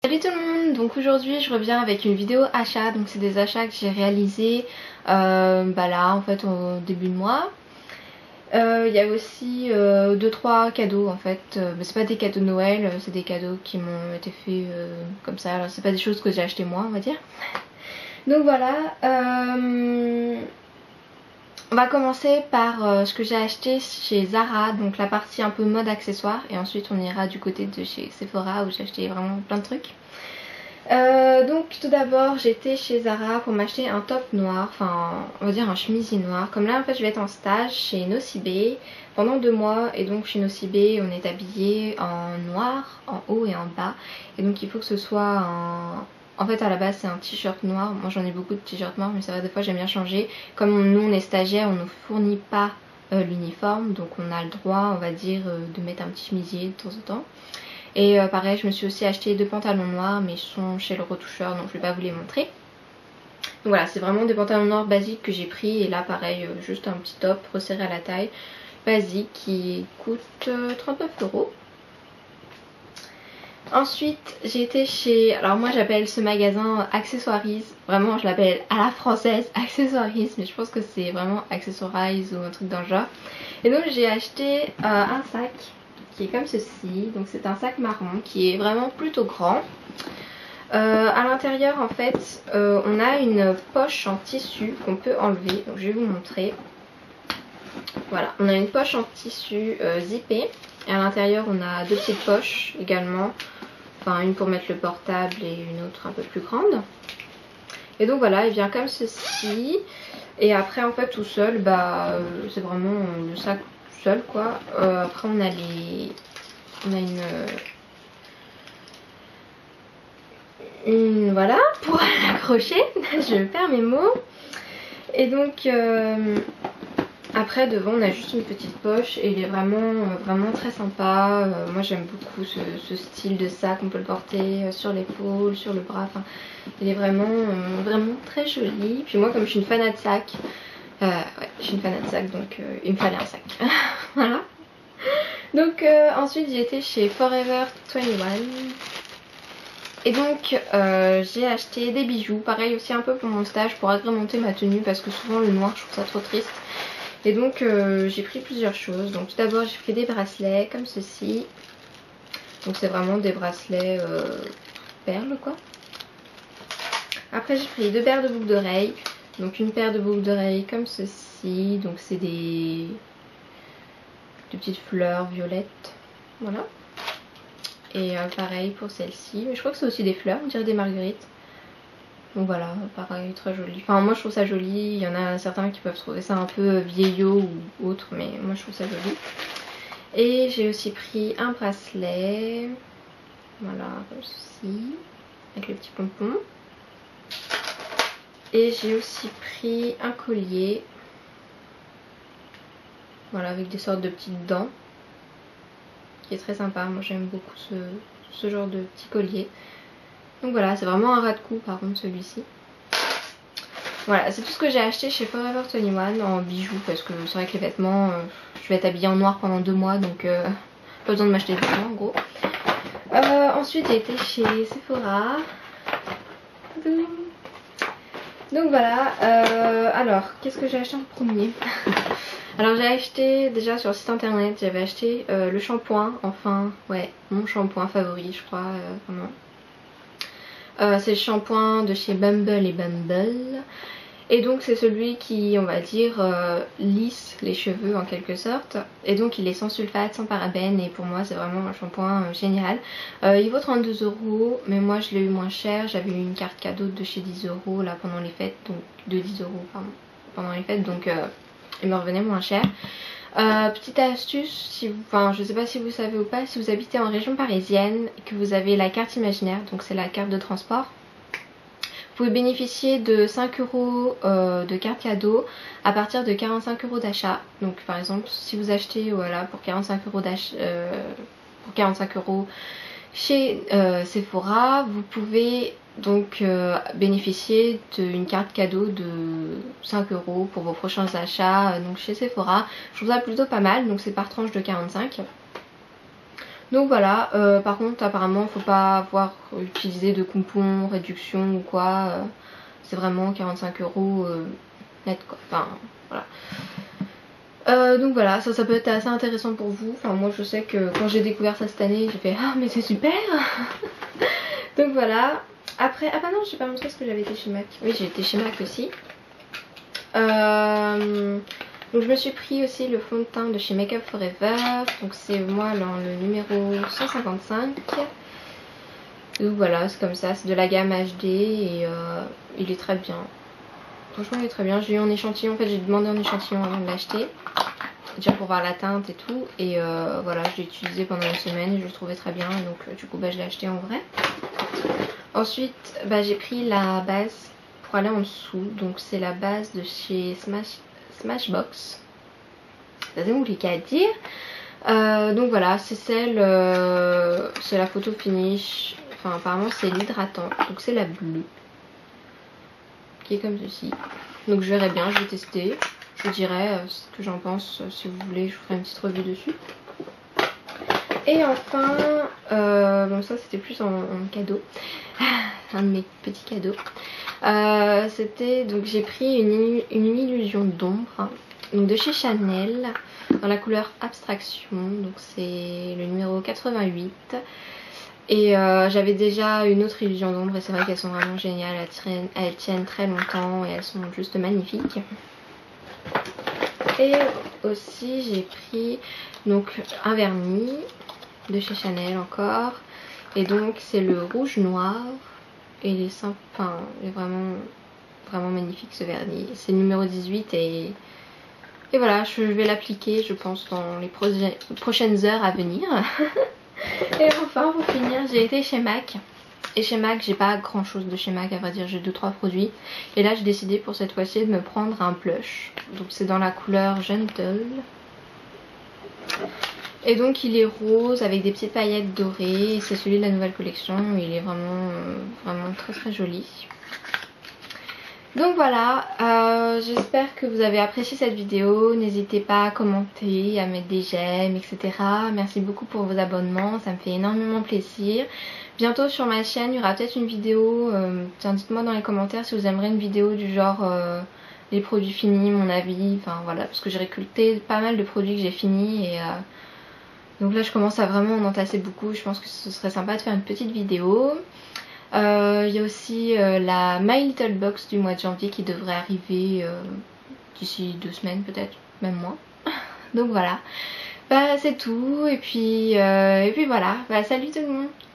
Salut tout le monde, donc aujourd'hui je reviens avec une vidéo achat, donc c'est des achats que j'ai réalisés là en fait au début de mois. Il y a aussi 2-3 cadeaux en fait, mais c'est pas des cadeaux de Noël, c'est des cadeaux qui m'ont été faits comme ça, alors c'est pas des choses que j'ai acheté moi on va dire. Donc voilà, on va commencer par ce que j'ai acheté chez Zara, donc la partie un peu mode accessoire, et ensuite on ira du côté de chez Sephora où j'ai acheté vraiment plein de trucs. Donc tout d'abord j'étais chez Zara pour m'acheter un top noir, enfin on va dire un chemisier noir. Comme là en fait je vais être en stage chez Nocibé pendant 2 mois, et donc chez Nocibé on est habillé en noir en haut et en bas, et donc il faut que ce soit un... En fait à la base c'est un t-shirt noir, moi j'en ai beaucoup de t-shirts noirs mais ça va, des fois j'aime bien changer. Comme nous on est stagiaires, on ne fournit pas l'uniforme, donc on a le droit on va dire de mettre un petit chemisier de temps en temps. Et pareil, je me suis aussi acheté 2 pantalons noirs, mais ils sont chez le retoucheur, donc je vais pas vous les montrer. Donc voilà, c'est vraiment des pantalons noirs basiques que j'ai pris. Et là pareil, juste un petit top resserré à la taille, basique, qui coûte 39 €. Ensuite j'ai été chez, alors moi j'appelle ce magasin Accessoiries, vraiment je l'appelle à la française Accessoiries, mais je pense que c'est vraiment Accessoiries ou un truc dans le genre. Et donc j'ai acheté un sac qui est comme ceci, donc c'est un sac marron qui est vraiment plutôt grand. À l'intérieur en fait on a une poche en tissu qu'on peut enlever, donc je vais vous montrer. Voilà, on a une poche en tissu zippée, et à l'intérieur on a 2 petites poches également, enfin une pour mettre le portable et une autre un peu plus grande. Et donc voilà, il vient comme ceci, et après en fait tout seul, c'est vraiment le sac seul quoi. Après on a une voilà pour l'accrocher. Je perds mes mots. Et donc après devant on a juste une petite poche, et il est vraiment très sympa. Moi j'aime beaucoup ce style de sac, on peut le porter sur l'épaule, sur le bras, enfin il est vraiment très joli. Puis moi comme je suis une fanat de sac, ouais, je suis une fanat de sac, donc il me fallait un sac. Voilà. Donc ensuite j'ai été chez Forever 21, et donc j'ai acheté des bijoux, pareil aussi un peu pour mon stage, pour agrémenter ma tenue, parce que souvent le noir je trouve ça trop triste. Et donc j'ai pris plusieurs choses. Donc tout d'abord j'ai pris des bracelets comme ceci, donc c'est vraiment des bracelets perles quoi. Après j'ai pris 2 paires de boucles d'oreilles, donc une paire de boucles d'oreilles comme ceci, donc c'est des petites fleurs violettes, voilà. Et pareil pour celle-ci, mais je crois que c'est aussi des fleurs, on dirait des marguerites. Donc voilà, pareil, très joli. Enfin moi je trouve ça joli, il y en a certains qui peuvent trouver ça un peu vieillot ou autre, mais moi je trouve ça joli. Et j'ai aussi pris un bracelet, voilà, comme ceci, avec le petit pompon. Et j'ai aussi pris un collier, voilà, avec des sortes de petites dents, qui est très sympa. Moi j'aime beaucoup ce genre de petit collier. Donc voilà, c'est vraiment un ras de cou par contre celui-ci. Voilà, c'est tout ce que j'ai acheté chez Forever 21 en bijoux, parce que c'est vrai que les vêtements, je vais être habillée en noir pendant 2 mois, donc pas besoin de m'acheter des vêtements en gros. Ensuite j'ai été chez Sephora. Donc voilà, alors qu'est-ce que j'ai acheté en premier? Alors j'ai acheté déjà sur le site internet, j'avais acheté le shampoing, enfin ouais, mon shampoing favori je crois, vraiment. C'est le shampoing de chez Bumble et Bumble. Et donc c'est celui qui, on va dire, lisse les cheveux en quelque sorte. Et donc il est sans sulfate, sans parabènes, et pour moi c'est vraiment un shampoing génial. Il vaut 32 €, mais moi je l'ai eu moins cher. J'avais eu une carte cadeau de chez 10 € là pendant les fêtes, donc de 10 € pardon, pendant les fêtes, donc il me revenait moins cher. Petite astuce, si vous, enfin je sais pas si vous savez ou pas, si vous habitez en région parisienne et que vous avez la carte imaginaire, donc c'est la carte de transport, vous pouvez bénéficier de 5 € de carte cadeau à partir de 45 € d'achat. Donc par exemple si vous achetez voilà, pour 45 € d'achat, pour 45 € chez Sephora, vous pouvez donc bénéficier d'une carte cadeau de 5 € pour vos prochains achats donc chez Sephora. Je trouve ça plutôt pas mal, donc c'est par tranche de 45. Donc voilà, par contre apparemment faut pas avoir utilisé de coupon, réduction ou quoi. C'est vraiment 45 € net quoi. Enfin voilà. Donc voilà, ça peut être assez intéressant pour vous. Enfin moi je sais que quand j'ai découvert ça cette année, j'ai fait ah mais c'est super. Donc voilà. Après, ah bah non, j'ai pas montré ce que j'avais été chez MAC. Oui, j'ai été chez MAC aussi. Donc je me suis pris aussi le fond de teint de chez Makeup Forever. Donc c'est moi dans le numéro 155. Donc voilà, c'est comme ça, c'est de la gamme HD et il est très bien. Franchement il est très bien. J'ai eu un échantillon, en fait j'ai demandé un échantillon avant de l'acheter. Déjà pour voir la teinte et tout. Et voilà, je l'ai utilisé pendant une semaine et je le trouvais très bien. Donc du coup bah, je l'ai acheté en vrai. Ensuite bah, j'ai pris la base pour aller en dessous. Donc c'est la base de chez Smashbox. C'est compliqué à dire. Donc voilà, c'est celle, c'est la photo finish. Enfin apparemment c'est l'hydratant. Donc c'est la bleue. Qui est comme ceci. Donc je verrai bien, je vais tester. Je vous dirai ce que j'en pense. Si vous voulez, je vous ferai une petite revue dessus. Et enfin, bon ça c'était plus en cadeau. Un de mes petits cadeaux. C'était, donc j'ai pris une illusion d'ombre. Donc de chez Chanel. Dans la couleur Abstraction. Donc c'est le numéro 88. Et j'avais déjà une autre illusion d'ombre et c'est vrai qu'elles sont vraiment géniales, elles tiennent très longtemps et elles sont juste magnifiques. Et aussi j'ai pris donc un vernis de chez Chanel encore. Et donc c'est le rouge noir et il est simple, enfin il est vraiment magnifique ce vernis. C'est le numéro 18 et voilà, je vais l'appliquer je pense dans les prochaines heures à venir. Et enfin pour finir j'ai été chez MAC. Et chez MAC j'ai pas grand chose de chez MAC à vrai dire, j'ai 2-3 produits. Et là j'ai décidé pour cette fois-ci de me prendre un blush. Donc c'est dans la couleur Gentle. Et donc il est rose avec des petites paillettes dorées. C'est celui de la nouvelle collection. Il est vraiment très joli. Donc voilà, j'espère que vous avez apprécié cette vidéo. N'hésitez pas à commenter, à mettre des j'aime, etc. Merci beaucoup pour vos abonnements, ça me fait énormément plaisir. Bientôt sur ma chaîne, il y aura peut-être une vidéo. Tiens, dites-moi dans les commentaires si vous aimeriez une vidéo du genre les produits finis, mon avis. Enfin voilà, parce que j'ai récolté pas mal de produits que j'ai finis et donc là je commence à vraiment en entasser beaucoup. Je pense que ce serait sympa de faire une petite vidéo. Il y a aussi la My Little Box du mois de janvier qui devrait arriver d'ici 2 semaines peut-être, même moins. Donc voilà, bah c'est tout et puis voilà, bah salut tout le monde.